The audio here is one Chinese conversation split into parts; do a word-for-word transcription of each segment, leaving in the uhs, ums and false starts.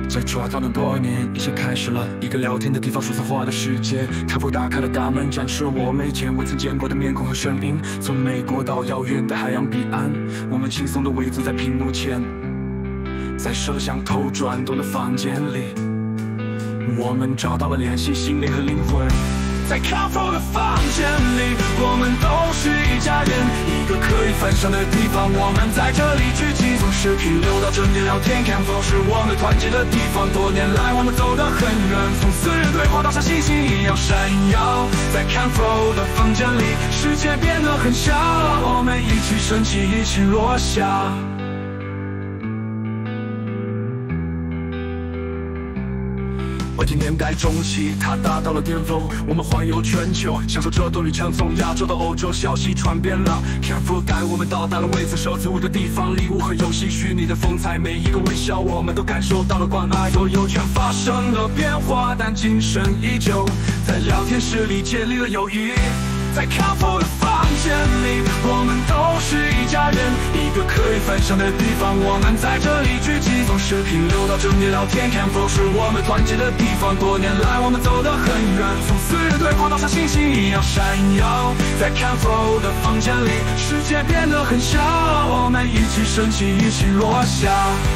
在抓到那多年，一切开始了，一个聊天的地方，数字化的世界。开普打开了大门，展示了我每天未曾见过的面孔和声音。从美国到遥远的海洋彼岸，我们轻松地围坐在屏幕前，在摄像头转动的房间里，我们找到了联系心灵和灵魂。在 Canfor 的房间里，我们都是一家人，一个可以分享的地方。我们在这里聚集，从视频流到正面聊天。Canfor 是我们团结的地方，多年来我们走得很远，从私人对话到像星星一样闪耀。在 Canfor 的房间里，世界变得很小，我们一起升起，一起落下。话题年代中期，它达到了巅峰，我们环游全球，享受这段旅程，从亚洲到欧洲，消息传遍了。Canfor 带我们到达了未曾受之物的地方，礼物和游戏，虚拟的风采，每一个微笑，我们都感受到了关爱。所有全发生了变化，但精神依旧，在聊天室里建立了友谊。在 Canfor 的房间里，我们都是一家人，一个可以分享的地方。我们在这里聚集，从视频流到正面聊天。Canfor 是我们团结的地方，多年来我们走得很远，从私人对话到像星星一样闪耀。在 Canfor 的房间里，世界变得很小，我们一起升起，一起落下。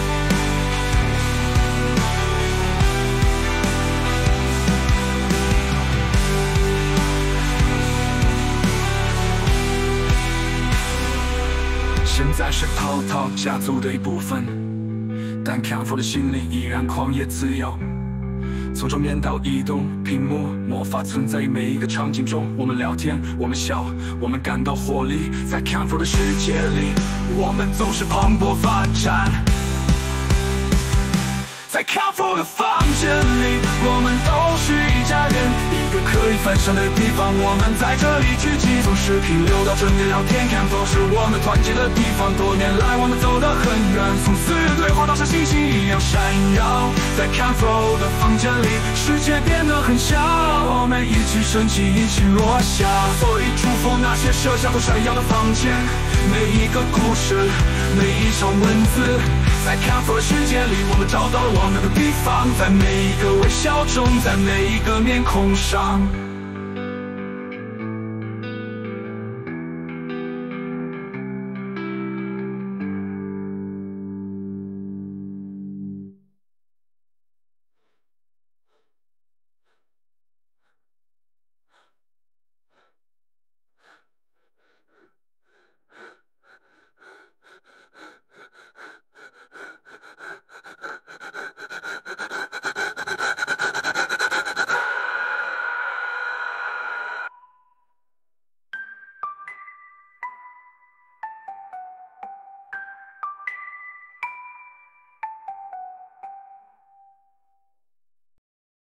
现在是涛涛家族的一部分，但 Canfor 的心灵依然狂野自由。从桌面到移动屏幕，魔法存在于每一个场景中。我们聊天，我们笑，我们感到活力。在 Canfor 的世界里，我们总是蓬勃发展。在 Canfor 的房间里，我们都是一家人，一个可以分享的地方。我们在这里聚集，从视频流到正面聊天。Canfor 是我们团结的地方，多年来我们走得很远，从私人对话到像星星一样闪耀。在 Canfor 的房间里，世界变得很小，我们一起升起，一起落下。所以祝福那些摄像头闪耀的房间，每一个故事，每一首文字。在 Canfor 世界里，我们找到了我们的地方，在每一个微笑中，在每一个面孔上。